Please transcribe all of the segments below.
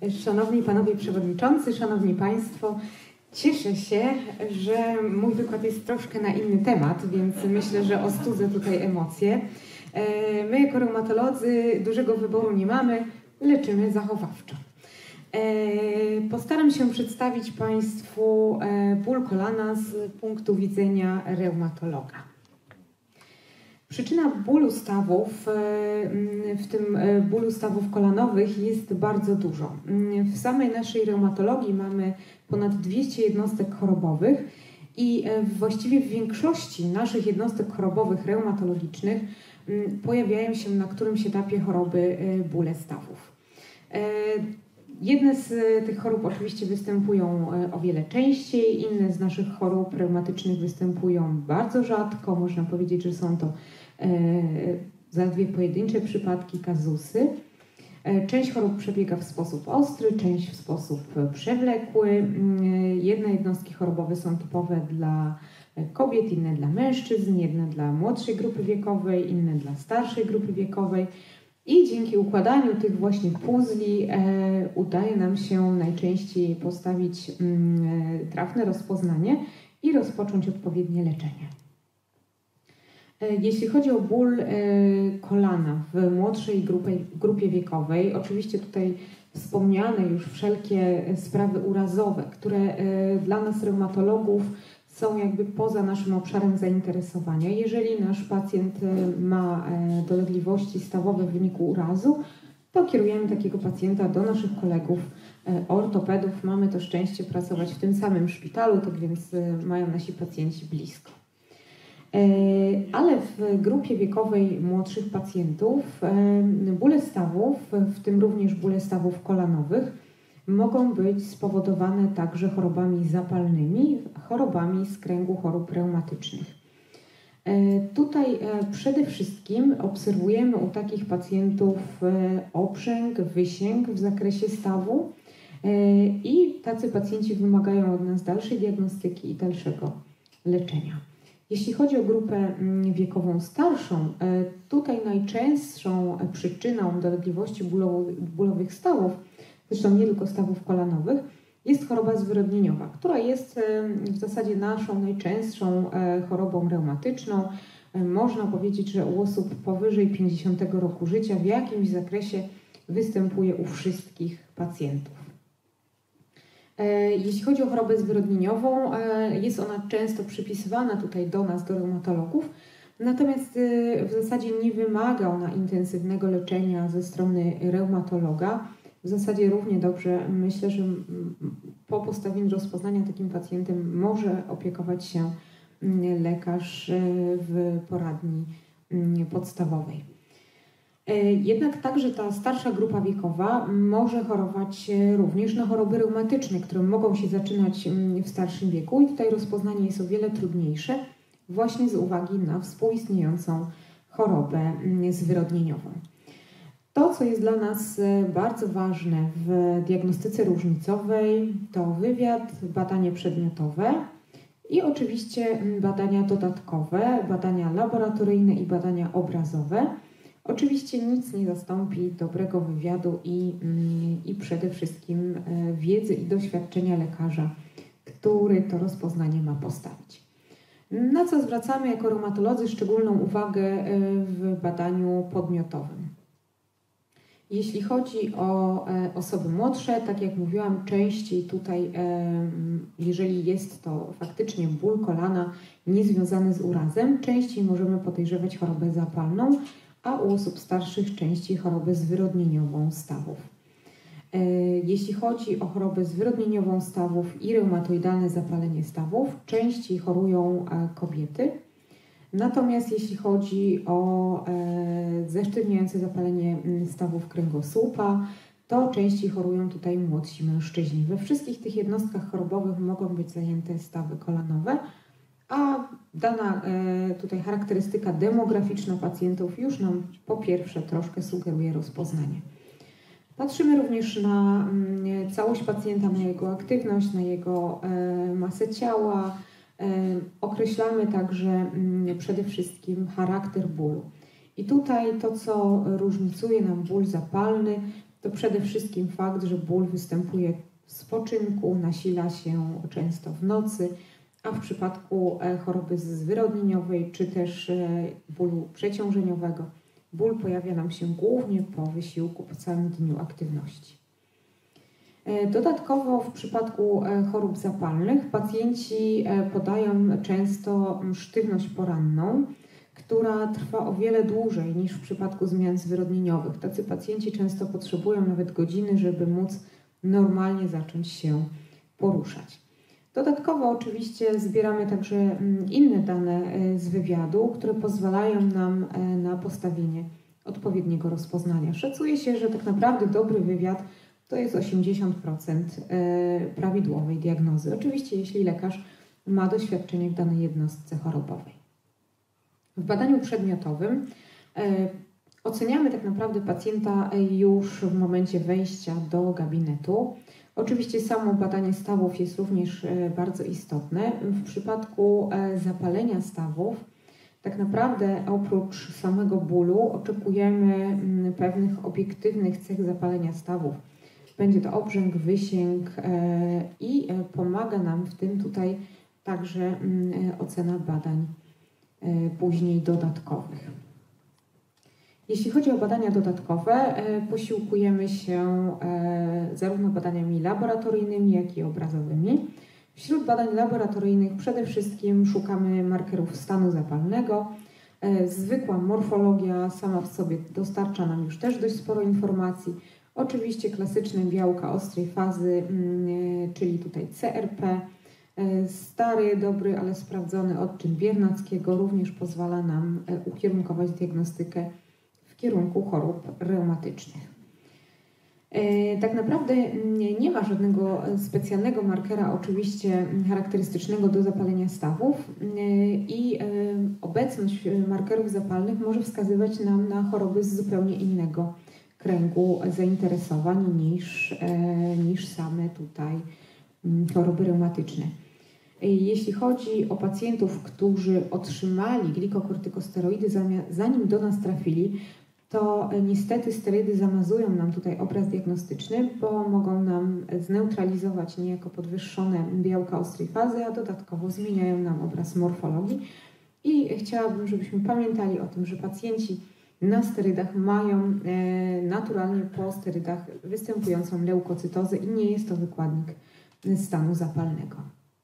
Szanowni Panowie Przewodniczący, Szanowni Państwo, cieszę się, że mój wykład jest troszkę na inny temat, więc myślę, że ostudzę tutaj emocje. My jako reumatolodzy dużego wyboru nie mamy, leczymy zachowawczo. Postaram się przedstawić Państwu ból kolana z punktu widzenia reumatologa. Przyczyna bólu stawów, w tym bólu stawów kolanowych, jest bardzo dużo. W samej naszej reumatologii mamy ponad 200 jednostek chorobowych i właściwie w większości naszych jednostek chorobowych reumatologicznych pojawiają się na którymś etapie choroby bóle stawów. Jedne z tych chorób oczywiście występują o wiele częściej, inne z naszych chorób reumatycznych występują bardzo rzadko. Można powiedzieć, że są to zaledwie pojedyncze przypadki, kazusy. Część chorób przebiega w sposób ostry, część w sposób przewlekły. Jedne jednostki chorobowe są typowe dla kobiet, inne dla mężczyzn, jedne dla młodszej grupy wiekowej, inne dla starszej grupy wiekowej. I dzięki układaniu tych właśnie puzli udaje nam się najczęściej postawić trafne rozpoznanie i rozpocząć odpowiednie leczenie. Jeśli chodzi o ból kolana w młodszej grupie wiekowej, oczywiście tutaj wspomniane już wszelkie sprawy urazowe, które dla nas reumatologów są jakby poza naszym obszarem zainteresowania. Jeżeli nasz pacjent ma dolegliwości stawowe w wyniku urazu, to kierujemy takiego pacjenta do naszych kolegów ortopedów. Mamy to szczęście pracować w tym samym szpitalu, tak więc mają nasi pacjenci blisko. Ale w grupie wiekowej młodszych pacjentów bóle stawów, w tym również bóle stawów kolanowych, mogą być spowodowane także chorobami zapalnymi, chorobami z kręgu chorób reumatycznych. Tutaj przede wszystkim obserwujemy u takich pacjentów oprzęg, wysięg w zakresie stawu i tacy pacjenci wymagają od nas dalszej diagnostyki i dalszego leczenia. Jeśli chodzi o grupę wiekową starszą, tutaj najczęstszą przyczyną dolegliwości bólowych stawów, zresztą nie tylko stawów kolanowych, jest choroba zwyrodnieniowa, która jest w zasadzie naszą najczęstszą chorobą reumatyczną. Można powiedzieć, że u osób powyżej 50 roku życia w jakimś zakresie występuje u wszystkich pacjentów. Jeśli chodzi o chorobę zwyrodnieniową, jest ona często przypisywana tutaj do nas, do reumatologów, natomiast w zasadzie nie wymaga ona intensywnego leczenia ze strony reumatologa. W zasadzie równie dobrze myślę, że po postawieniu rozpoznania takim pacjentem może opiekować się lekarz w poradni podstawowej. Jednak także ta starsza grupa wiekowa może chorować również na choroby reumatyczne, które mogą się zaczynać w starszym wieku i tutaj rozpoznanie jest o wiele trudniejsze właśnie z uwagi na współistniejącą chorobę zwyrodnieniową. To, co jest dla nas bardzo ważne w diagnostyce różnicowej, to wywiad, badanie przedmiotowe i oczywiście badania dodatkowe, badania laboratoryjne i badania obrazowe. Oczywiście nic nie zastąpi dobrego wywiadu i przede wszystkim wiedzy i doświadczenia lekarza, który to rozpoznanie ma postawić. Na co zwracamy jako reumatolodzy szczególną uwagę w badaniu podmiotowym. Jeśli chodzi o osoby młodsze, tak jak mówiłam, częściej tutaj, jeżeli jest to faktycznie ból kolana niezwiązany z urazem, częściej możemy podejrzewać chorobę zapalną, a u osób starszych częściej chorobę zwyrodnieniową stawów. Jeśli chodzi o chorobę zwyrodnieniową stawów i reumatoidalne zapalenie stawów, częściej chorują kobiety. Natomiast jeśli chodzi o zesztywniające zapalenie stawów kręgosłupa, to częściej chorują tutaj młodsi mężczyźni. We wszystkich tych jednostkach chorobowych mogą być zajęte stawy kolanowe, a dana tutaj charakterystyka demograficzna pacjentów już nam po pierwsze troszkę sugeruje rozpoznanie. Patrzymy również na całość pacjenta, na jego aktywność, na jego masę ciała. Określamy także przede wszystkim charakter bólu. I tutaj to, co różnicuje nam ból zapalny, to przede wszystkim fakt, że ból występuje w spoczynku, nasila się często w nocy, a w przypadku choroby zwyrodnieniowej czy też bólu przeciążeniowego ból pojawia nam się głównie po wysiłku, po całym dniu aktywności. Dodatkowo w przypadku chorób zapalnych pacjenci podają często sztywność poranną, która trwa o wiele dłużej niż w przypadku zmian zwyrodnieniowych. Tacy pacjenci często potrzebują nawet godziny, żeby móc normalnie zacząć się poruszać. Dodatkowo oczywiście zbieramy także inne dane z wywiadu, które pozwalają nam na postawienie odpowiedniego rozpoznania. Szacuje się, że tak naprawdę dobry wywiad to jest 80% prawidłowej diagnozy. Oczywiście jeśli lekarz ma doświadczenie w danej jednostce chorobowej. W badaniu przedmiotowym oceniamy tak naprawdę pacjenta już w momencie wejścia do gabinetu. Oczywiście samo badanie stawów jest również bardzo istotne. W przypadku zapalenia stawów tak naprawdę oprócz samego bólu oczekujemy pewnych obiektywnych cech zapalenia stawów. Będzie to obrzęk, wysięg i pomaga nam w tym tutaj także ocena badań później dodatkowych. Jeśli chodzi o badania dodatkowe, posiłkujemy się zarówno badaniami laboratoryjnymi, jak i obrazowymi. Wśród badań laboratoryjnych przede wszystkim szukamy markerów stanu zapalnego. Zwykła morfologia sama w sobie dostarcza nam już też dość sporo informacji. Oczywiście klasyczne białka ostrej fazy, czyli tutaj CRP. Stary, dobry, ale sprawdzony odczyn Biernackiego również pozwala nam ukierunkować diagnostykę w kierunku chorób reumatycznych. Tak naprawdę nie ma żadnego specjalnego markera oczywiście charakterystycznego do zapalenia stawów i obecność markerów zapalnych może wskazywać nam na choroby z zupełnie innego kręgu zainteresowań niż same tutaj choroby reumatyczne. Jeśli chodzi o pacjentów, którzy otrzymali glikokortykosteroidy zanim do nas trafili, to niestety sterydy zamazują nam tutaj obraz diagnostyczny, bo mogą nam zneutralizować niejako podwyższone białka ostrej fazy, a dodatkowo zmieniają nam obraz morfologii. I chciałabym, żebyśmy pamiętali o tym, że pacjenci na sterydach mają naturalnie po sterydach występującą leukocytozę i nie jest to wykładnik stanu zapalnego.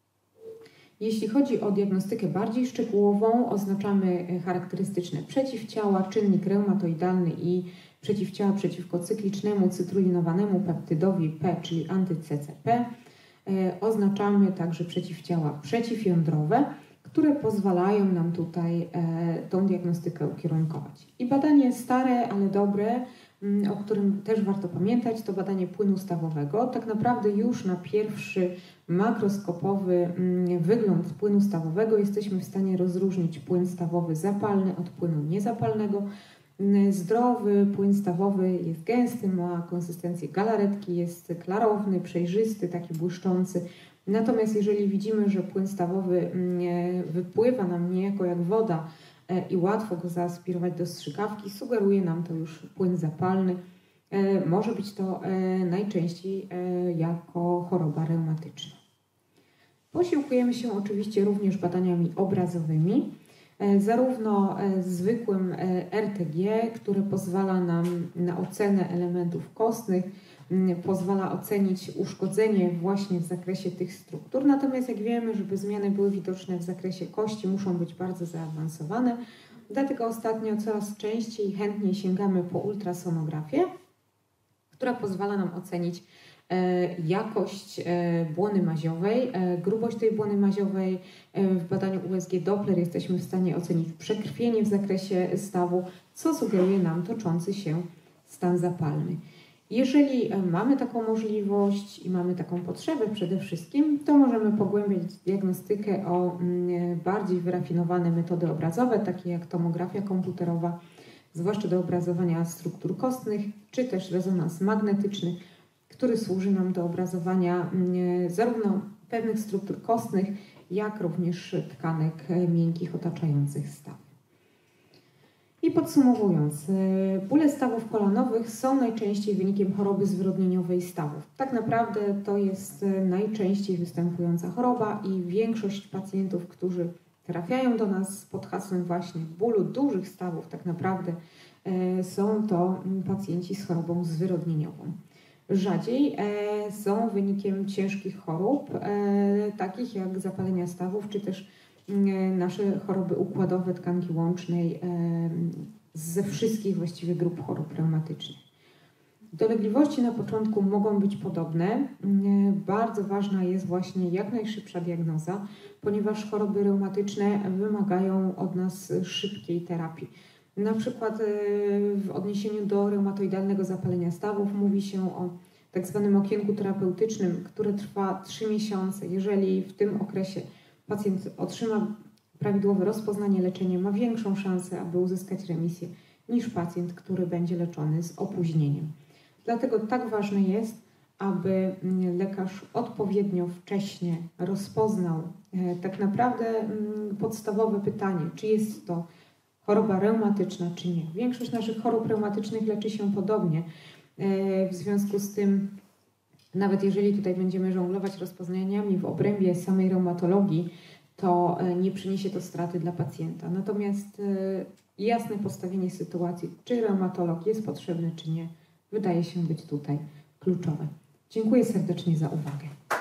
Jeśli chodzi o diagnostykę bardziej szczegółową, oznaczamy charakterystyczne przeciwciała, czynnik reumatoidalny i przeciwciała przeciwko cyklicznemu cytrulinowanemu peptydowi P, czyli anty-CCP. Oznaczamy także przeciwciała przeciwjądrowe, które pozwalają nam tutaj tą diagnostykę ukierunkować. I badanie stare, ale dobre, o którym też warto pamiętać, to badanie płynu stawowego. Tak naprawdę już na pierwszy makroskopowy wygląd płynu stawowego jesteśmy w stanie rozróżnić płyn stawowy zapalny od płynu niezapalnego. Zdrowy płyn stawowy jest gęsty, ma konsystencję galaretki, jest klarowny, przejrzysty, taki błyszczący. Natomiast jeżeli widzimy, że płyn stawowy wypływa nam niejako jak woda i łatwo go zaaspirować do strzykawki, sugeruje nam to już płyn zapalny. Może być to najczęściej jako choroba reumatyczna. Posiłkujemy się oczywiście również badaniami obrazowymi, zarówno zwykłym RTG, które pozwala nam na ocenę elementów kostnych, pozwala ocenić uszkodzenie właśnie w zakresie tych struktur. Natomiast jak wiemy, żeby zmiany były widoczne w zakresie kości, muszą być bardzo zaawansowane. Dlatego ostatnio coraz częściej i chętniej sięgamy po ultrasonografię, która pozwala nam ocenić jakość błony maziowej, grubość tej błony maziowej. W badaniu USG Doppler jesteśmy w stanie ocenić przekrwienie w zakresie stawu, co sugeruje nam toczący się stan zapalny. Jeżeli mamy taką możliwość i mamy taką potrzebę przede wszystkim, to możemy pogłębiać diagnostykę o bardziej wyrafinowane metody obrazowe, takie jak tomografia komputerowa, zwłaszcza do obrazowania struktur kostnych, czy też rezonans magnetyczny, który służy nam do obrazowania zarówno pewnych struktur kostnych, jak również tkanek miękkich otaczających staw. I podsumowując, bóle stawów kolanowych są najczęściej wynikiem choroby zwyrodnieniowej stawów. Tak naprawdę to jest najczęściej występująca choroba i większość pacjentów, którzy trafiają do nas pod hasłem właśnie bólu dużych stawów, tak naprawdę są to pacjenci z chorobą zwyrodnieniową. Rzadziej są wynikiem ciężkich chorób, takich jak zapalenia stawów, czy też nasze choroby układowe tkanki łącznej ze wszystkich właściwie grup chorób reumatycznych. Dolegliwości na początku mogą być podobne. Bardzo ważna jest właśnie jak najszybsza diagnoza, ponieważ choroby reumatyczne wymagają od nas szybkiej terapii. Na przykład w odniesieniu do reumatoidalnego zapalenia stawów mówi się o tak zwanym okienku terapeutycznym, które trwa 3 miesiące. Jeżeli w tym okresie pacjent otrzyma prawidłowe rozpoznanie, leczenie, ma większą szansę, aby uzyskać remisję niż pacjent, który będzie leczony z opóźnieniem. Dlatego tak ważne jest, aby lekarz odpowiednio wcześnie rozpoznał tak naprawdę podstawowe pytanie, czy jest to choroba reumatyczna, czy nie. Większość naszych chorób reumatycznych leczy się podobnie. W związku z tym, nawet jeżeli tutaj będziemy żonglować rozpoznaniami w obrębie samej reumatologii, to nie przyniesie to straty dla pacjenta. Natomiast jasne postawienie sytuacji, czy reumatolog jest potrzebny, czy nie, wydaje się być tutaj kluczowe. Dziękuję serdecznie za uwagę.